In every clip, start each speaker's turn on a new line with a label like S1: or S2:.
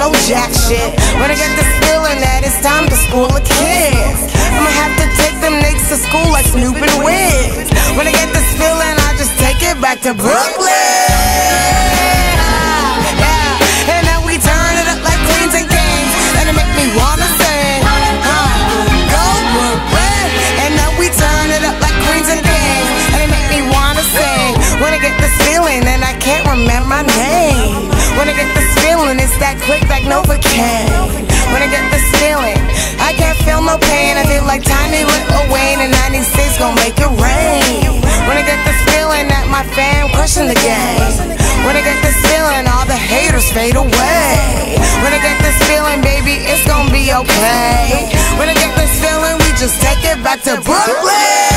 S1: no jack shit. When I get this feeling that it's time to school the kids, I'ma have to take them niggas to school like Snoop and Wiz. When I get this feeling, I just take it back to Brooklyn. Yeah, and then we turn it up like Queens and Kings, and it make me wanna sing, go Brooklyn. And then we turn it up like Queens and Kings, and it make me wanna sing. When I get this feeling, and I can't remember my name. When I get this feeling, it's that click like Novocaine. When I get this feeling, I can't feel no pain. I feel like tiny little Wayne, and 96 gon' make it rain. When I get this feeling that my fam crushing the game. When I get this feeling, all the haters fade away. When I get this feeling, baby, it's gon' be okay. When I get this feeling, we just take it back to Brooklyn.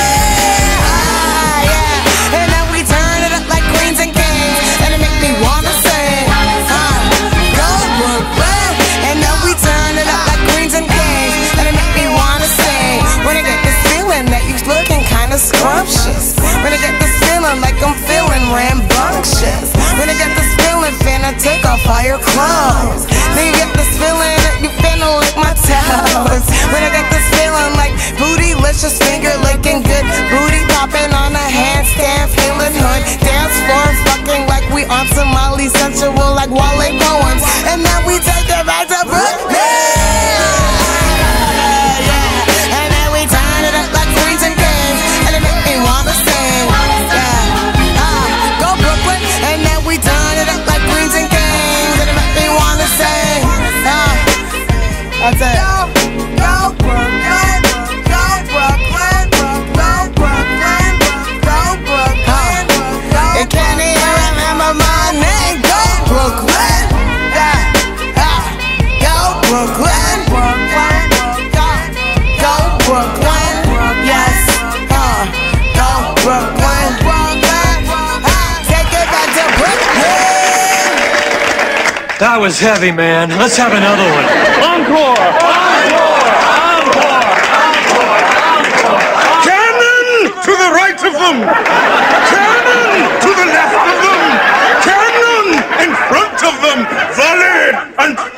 S1: Yeah. And then we turn it up like Queens and Kings, and it make me wanna sing, go Brooklyn. And then we turn it up like Queens and Kings, and it make me wanna sing. When I get this feeling that you looking kinda scrumptious. When I get this feeling like I'm feeling rambunctious. When I get this feeling, finna take off all your clothes. Then you get this feeling that you finna lick my toes. When I get this feeling like bootylicious, finger licking good, booty popping on a handstand, feeling hood, dance floor fucking like we on Somali sensual like Wale Cohen's. And then we take it back to Brooklyn. Yeah, and then we turn it up like Queens and Kings, and it make me wanna sing. Yeah, go Brooklyn. And then we turn it up like Queens and Kings, and it make me wanna sing. That's it. Go Brooklyn, go Brooklyn, go Brooklyn, go Brooklyn. You can't even remember my name. Go Brooklyn, go Brooklyn, go Brooklyn, yes, go Brooklyn, take it back to Brooklyn.
S2: That was heavy, man. Let's have another one.
S3: Encore! Encore! Encore! Encore! Encore! Cannon to the right of them! Cannon to the left of them! Cannon in front of them! Volley and